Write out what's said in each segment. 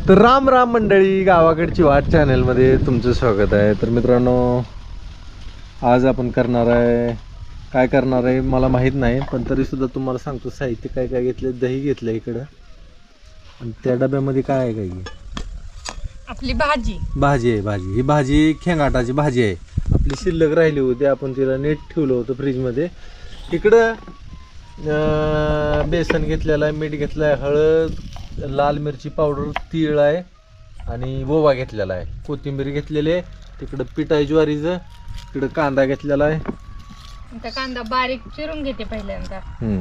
तर राम राम मंडळी, गावाकडची वाट चॅनलमध्ये तुमचं स्वागत आहे. तर मित्रांनो, आज आपण करणार आहे, काय करणार आहे मला माहीत नाही, पण तरीसुद्धा तुम्हाला सांगतो. साहित्य काय काय घेतले. दही घेतलं इकडं, आणि त्या डब्यामध्ये काय आहे, काय आपली भाजी आहे. भाजी, ही भाजी खेंगाटाची भाजी आहे. आपली शिल्लक राहिली होती, आपण तिला नीट ठेवलं होतं फ्रीजमध्ये. इकडं बेसन घेतलेलं आहे, मीठ घेतलं आहे, हळद, लाल मिरची पावडर, तीळ आहे, आणि ओवा घेतलेला आहे, कोथिंबीर घेतलेली आहे. तिकडं पीठ आहे ज्वारीचं, इकडं कांदा घेतलेला आहे. कांदा बारीक चिरून घेते पहिल्यांदा.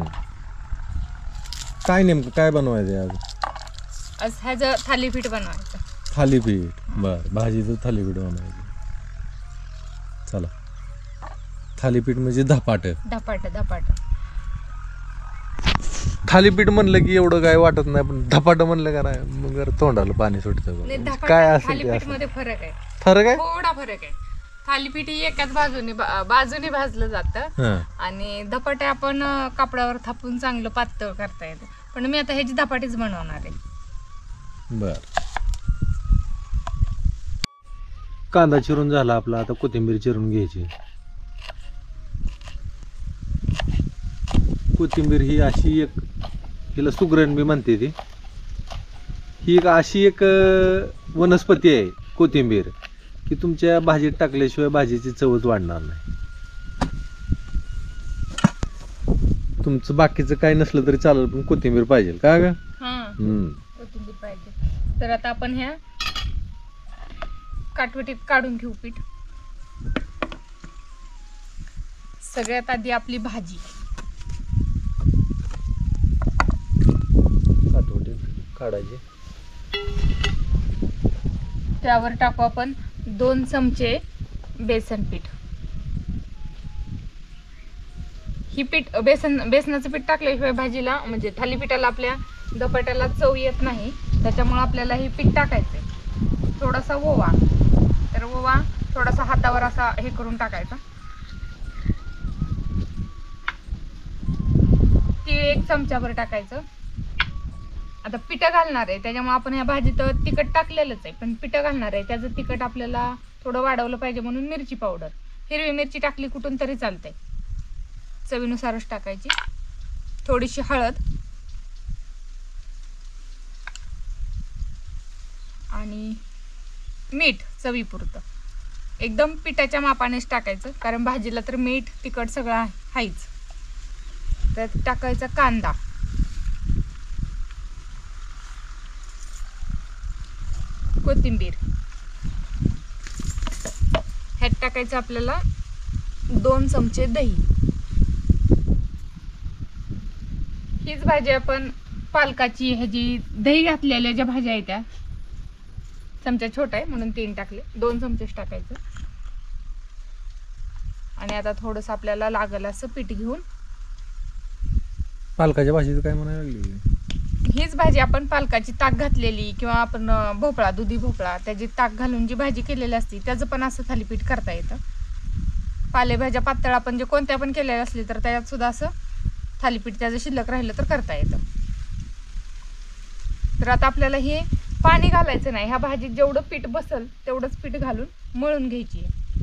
काय नेमकं काय बनवायचं आज? ह्याचं थालीपीठ बनवायचं. थालीपीठ, बरं, भाजीचं थालीपीठ बनवायचं. चला, थालीपीठ म्हणजे धपाट. थालीपीठ म्हणलं की एवढं काय वाटत नाही, पण धपाट म्हणलं का नाही मग तोंडाला पाणी सुटतं. काय असेल थालीपीठ मध्ये फरक आहे, थोडा फरक आहे. थालीपीठ ही एकाच बाजूने भाजलं जातं, आणि धपाटे आपण कापडावर थापून चांगलं पातळ करता येतं. पण मी आता ह्याची धपाटीच बनवणार आहे. बर, कांदा चिरून झाला आपला, आता कोथिंबीर चिरून घ्यायची. कोथिंबीर ही अशी एक, हिला सुगरण बी म्हणते ती. ही एक अशी एक वनस्पती आहे कोथिंबीर, की तुमच्या भाजीत टाकल्याशिवाय भाजीची चवच वाढणार नाही. तुमचं बाकीचं काय नसलं तरी चालेल, पण कोथिंबीर पाहिजे का ग? कोथिंबीर पाहिजे. तर आता आपण ह्या काटवटीत काढून घेऊ पीठ. सगळ्यात आधी आपली भाजी काढायची. त्यावर टाकू आपण 2 चमचे बेसन पीठ. ही बेसनाचं पीठ टाकल्याशिवाय भाजीला म्हणजे थालीपीठाला, आपल्या धपाट्याला चव येत नाही. त्याच्यामुळे आपल्याला हे पीठ टाकायचंय. थोडासा ओवा, तर ओवा थोडासा हातावर असा हे करून टाकायचा. तीळ 1 चमचाभर टाकायचं. आता पिठं घालणार आहे, त्याच्यामुळे आपण ह्या भाजीत तिखट टाकलेलंच आहे, पण पिठं घालणार आहे, त्याचं तिखट आपल्याला थोडं वाढवलं पाहिजे म्हणून मिरची पावडर, हिरवी मिरची टाकली कुठून तरी चालते, चवीनुसारच टाकायची. थोडीशी हळद आणि मीठ चवीपुरतं. एकदम पिठाच्या मापानेच टाकायचं, कारण भाजीला तर मीठ तिखट सगळं आहेच. त्यात टाकायचा कांदा, कोथिंबीर, ह्यात टाकायचं आपल्याला 2 चमचे दही. हीच भाजी आपण पालकाची, ह्याची दही घातलेल्या ज्या भाज्या आहेत त्या, चमचा छोटा आहे म्हणून 3 टाकले, 2 चमचेच टाकायचं. आणि आता थोडंसं आपल्याला लागलं असं पीठ घेऊन, पालकाच्या भाजीचं काय म्हणायला लागली? हीच भाजी आपण पालकाची ताक घातलेली, किंवा आपण भोपळा, दुधी भोपळा, त्याची ताक घालून जी भाजी केलेली असती त्याचं पण असं थालीपीठ करता येतं. पालेभाज्या पातळ आपण जे कोणत्या पण केलेल्या असली तर त्याच्यात सुद्धा असं थालीपीठ त्याचं शिल्लक राहिलं तर करता येतं. तर आता आपल्याला हे पाणी घालायचं नाही, ह्या भाजीत जेवढं पीठ बसल तेवढंच पीठ घालून मळून घ्यायची.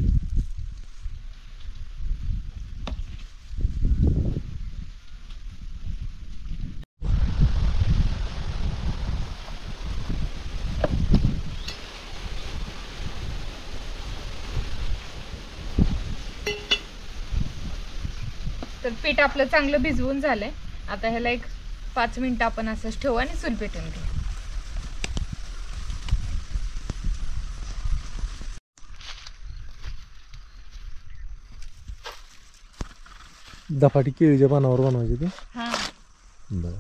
तर पीठ आपलं चांगलं भिजवून झालंय. आता ह्याला एक 5 मिनिटं आपण असंच ठेवू आणि चूल पेटून घेऊ. धपाटी केळीच्या पानावर बनवायची ती. बरं,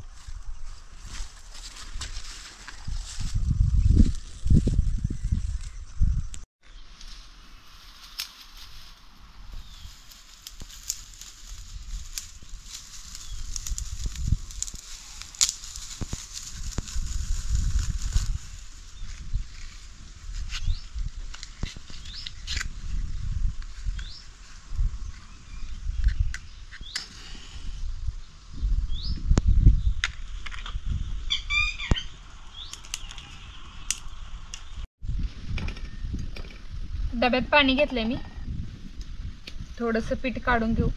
डब्यात पाणी घेतलंय मी. थोडंसं पीठ काढून घेऊ.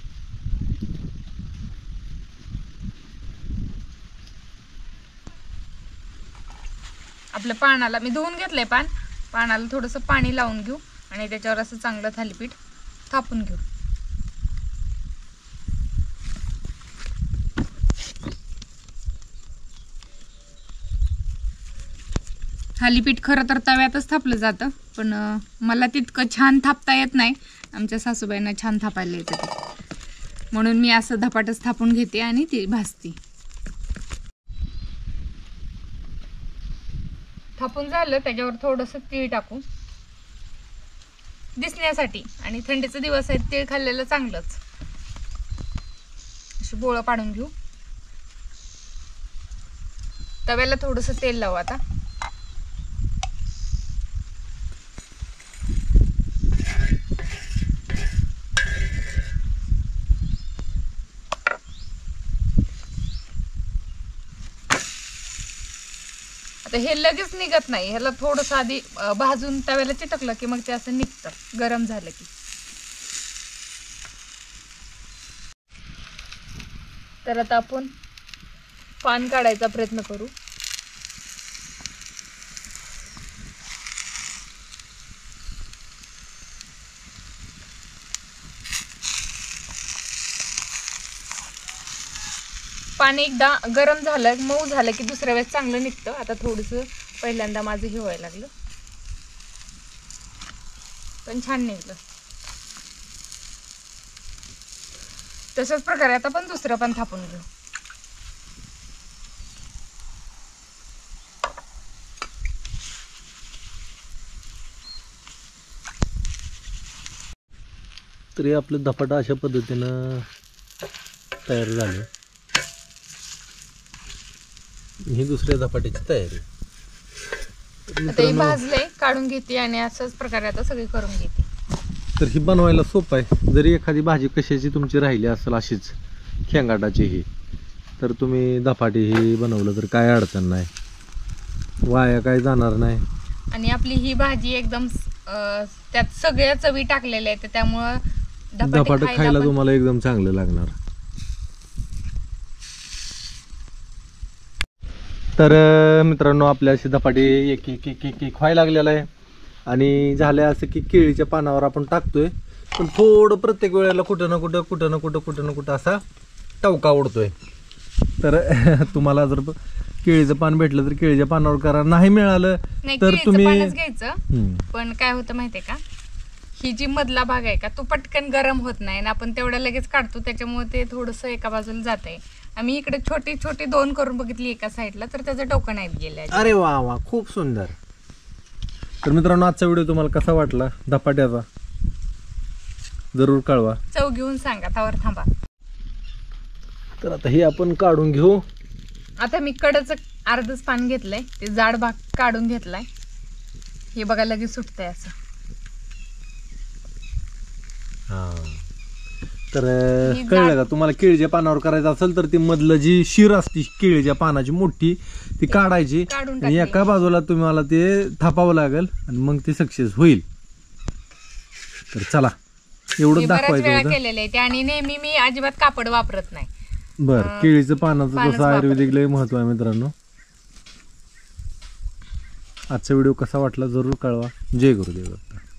आपल्या पानाला मी धुवून घेतलंय पानाला थोडंसं पाणी लावून घेऊ आणि त्याच्यावर असं चांगलं थालीपीठ थापून घेऊ. थालीपीठ खरं तर तव्यातच थापलं जातं, पण मला तितकं छान थापता येत नाही. आमच्या सासूबाईंना छान थापायला येतं ते, म्हणून मी असं धपाटच थापून घेते आणि ती भाजते. थापून झालं त्याच्यावर थोडंसं तीळ टाकू दिसण्यासाठी, आणि थंडीचे दिवस आहेत, तीळ खाल्लेलं चांगलंच. अशी बोळं पाडून घेऊ. तव्याला थोडंसं तेल लावू आता. आता हे लगेच निघत नाही, ह्याला थोडंसं आधी भाजून तव्याला चिटकलं की मग ते असं निघतं गरम झालं की. तर आता आपण पान काढायचा प्रयत्न करू. पाणी एकदा गरम झालं, मऊ झालं की दुसऱ्या वेळेस चांगलं निघतं. आता थोडंसं पहिल्यांदा माझं हे व्हायला लागलं, पण छान निघलं. तशाच प्रकारे आता पण दुसरं पण थापून घेऊ. तरी आपलं धपाटा अशा पद्धतीनं तयार झालं. ही दुसऱ्या धपाट्याची तयारी. आता हे भाजलंय, काढून घेते आणि असंच प्रकारे आता सगळी करून घेते. तर ही बनवायला सोपं आहे. जरी एखादी भाजी कशाची तुमची राहिली असेल अशीच खेंगाटाची ही, तर तुम्ही धपाटी ही बनवलं तर काय अडचण नाही, वाया काय जाणार नाही. आणि आपली ही भाजी एकदम त्यात सगळ्या चवी टाकलेल्या आहेत, त्यामुळं धपाटे खायला तुम्हाला एकदम चांगलं लागणार. तर मित्रांनो, आपल्या अशी धपाटे एक एक एक एक एक व्हायला लागलेला आहे. आणि झालं असं की केळीच्या पानावर आपण टाकतोय, पण थोडं प्रत्येक वेळेला कुठं ना कुठं असा टवका उडतोय. तर तुम्हाला जर केळीचं पान भेटलं तर केळीच्या पानावर करा, नाही मिळालं तर तुम्ही घ्यायचं. पण काय होतं माहितीये का, ही जी मधला भाग आहे का, तो पटकन गरम होत नाही आणि आपण तेवढ्या लगेच काढतो, त्याच्यामुळे ते थोडंसं एका बाजूला जात आहे. आम्ही इकडे छोटी छोटी 2 करून बघितली एका साईडला, तर त्याचं टोकं नाहीत गेलं. अरे वा वा, खूप सुंदर. तर मित्रांनो, आजचा व्हिडिओ तुम्हाला कसा वाटला धपाट्याचा जरूर कळवा. चव घेऊन सांगा, त्यावर थांबा. तर आता हे आपण काढून घेऊ. आता मी कडचं अर्धच पान घेतलंय, ते जाड भाग काढून घेतलाय. हे बघा लगेच सुटतंय असं. तर कळलं का तुम्हाला? केळीच्या पानावर करायचं असेल तर ती मधलं जी शिर असते केळीच्या पानाची मोठी, ती काढायची आणि एका बाजूला तुम्हाला ते थापावं लागेल आणि मग ते सक्सेस होईल. तर चला, एवढं दाखवायचं होतं. केलेलं आहे ते, आणि नेहमी मी अजिबात कापड वापरत नाही. बरं, केळीचं पानाचं जसं आयुर्वेदिक लय महत्व आहे मित्रांनो. आजचा व्हिडिओ कसा वाटला जरूर कळवा. जय गुरुदेव दत्त.